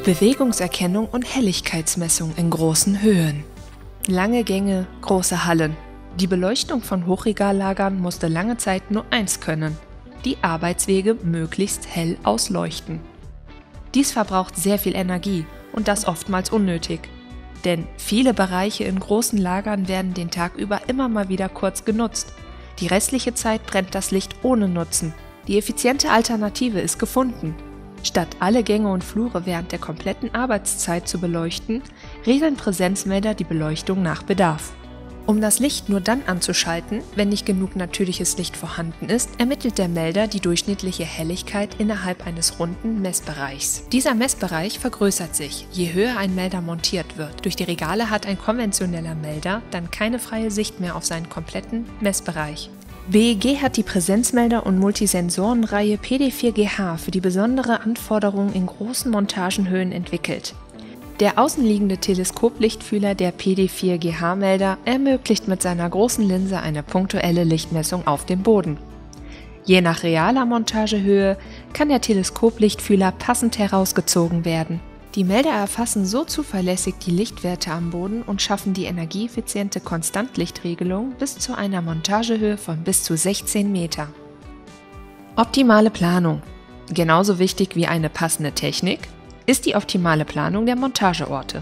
Bewegungserkennung und Helligkeitsmessung in großen Höhen. Lange Gänge, große Hallen. Die Beleuchtung von Hochregallagern musste lange Zeit nur eins können: die Arbeitswege möglichst hell ausleuchten. Dies verbraucht sehr viel Energie und das oftmals unnötig. Denn viele Bereiche in großen Lagern werden den Tag über immer mal wieder kurz genutzt. Die restliche Zeit brennt das Licht ohne Nutzen. Die effiziente Alternative ist gefunden. Statt alle Gänge und Flure während der kompletten Arbeitszeit zu beleuchten, regeln Präsenzmelder die Beleuchtung nach Bedarf. Um das Licht nur dann anzuschalten, wenn nicht genug natürliches Licht vorhanden ist, ermittelt der Melder die durchschnittliche Helligkeit innerhalb eines runden Messbereichs. Dieser Messbereich vergrößert sich, je höher ein Melder montiert wird. Durch die Regale hat ein konventioneller Melder dann keine freie Sicht mehr auf seinen kompletten Messbereich. BEG hat die Präsenzmelder- und Multisensorenreihe PD4GH für die besondere Anforderungen in großen Montagenhöhen entwickelt. Der außenliegende Teleskoplichtfühler der PD4GH-Melder ermöglicht mit seiner großen Linse eine punktuelle Lichtmessung auf dem Boden. Je nach realer Montagehöhe kann der Teleskoplichtfühler passend herausgezogen werden. Die Melder erfassen so zuverlässig die Lichtwerte am Boden und schaffen die energieeffiziente Konstantlichtregelung bis zu einer Montagehöhe von bis zu 16 Meter. Optimale Planung. Genauso wichtig wie eine passende Technik ist die optimale Planung der Montageorte.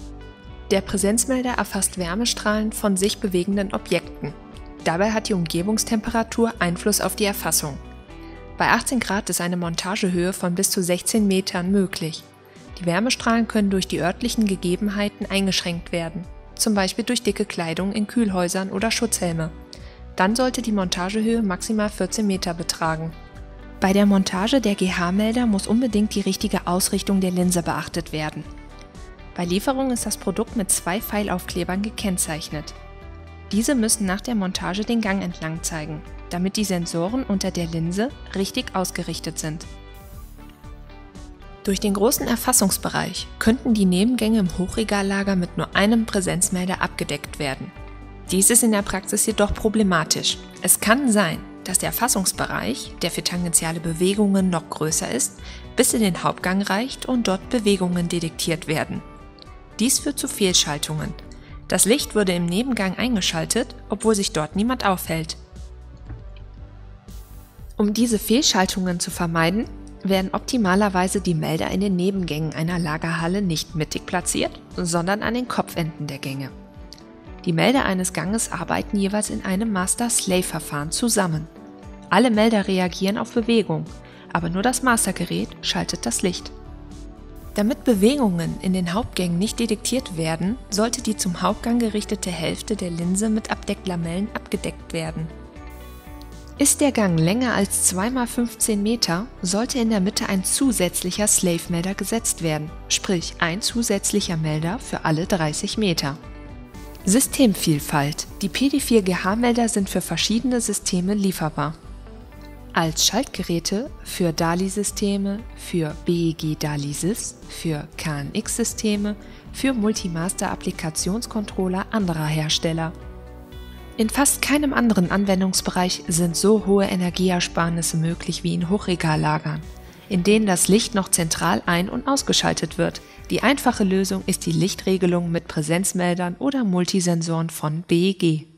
Der Präsenzmelder erfasst Wärmestrahlen von sich bewegenden Objekten. Dabei hat die Umgebungstemperatur Einfluss auf die Erfassung. Bei 18 Grad ist eine Montagehöhe von bis zu 16 Metern möglich. Die Wärmestrahlen können durch die örtlichen Gegebenheiten eingeschränkt werden, zum Beispiel durch dicke Kleidung in Kühlhäusern oder Schutzhelme. Dann sollte die Montagehöhe maximal 14 Meter betragen. Bei der Montage der GH-Melder muss unbedingt die richtige Ausrichtung der Linse beachtet werden. Bei Lieferung ist das Produkt mit 2 Pfeilaufklebern gekennzeichnet. Diese müssen nach der Montage den Gang entlang zeigen, damit die Sensoren unter der Linse richtig ausgerichtet sind. Durch den großen Erfassungsbereich könnten die Nebengänge im Hochregallager mit nur einem Präsenzmelder abgedeckt werden. Dies ist in der Praxis jedoch problematisch. Es kann sein, dass der Erfassungsbereich, der für tangentiale Bewegungen noch größer ist, bis in den Hauptgang reicht und dort Bewegungen detektiert werden. Dies führt zu Fehlschaltungen. Das Licht wurde im Nebengang eingeschaltet, obwohl sich dort niemand aufhält. Um diese Fehlschaltungen zu vermeiden, werden optimalerweise die Melder in den Nebengängen einer Lagerhalle nicht mittig platziert, sondern an den Kopfenden der Gänge. Die Melder eines Ganges arbeiten jeweils in einem Master-Slave-Verfahren zusammen. Alle Melder reagieren auf Bewegung, aber nur das Mastergerät schaltet das Licht. Damit Bewegungen in den Hauptgängen nicht detektiert werden, sollte die zum Hauptgang gerichtete Hälfte der Linse mit Abdecklamellen abgedeckt werden. Ist der Gang länger als 2 x 15 Meter, sollte in der Mitte ein zusätzlicher Slave-Melder gesetzt werden, sprich ein zusätzlicher Melder für alle 30 Meter. Systemvielfalt. Die PD4GH-Melder sind für verschiedene Systeme lieferbar. Als Schaltgeräte für DALI-Systeme, für BEG DALI-Sys, für KNX-Systeme, für Multimaster-Applikationscontroller anderer Hersteller. In fast keinem anderen Anwendungsbereich sind so hohe Energieersparnisse möglich wie in Hochregallagern, in denen das Licht noch zentral ein- und ausgeschaltet wird. Die einfache Lösung ist die Lichtregelung mit Präsenzmeldern oder Multisensoren von BEG.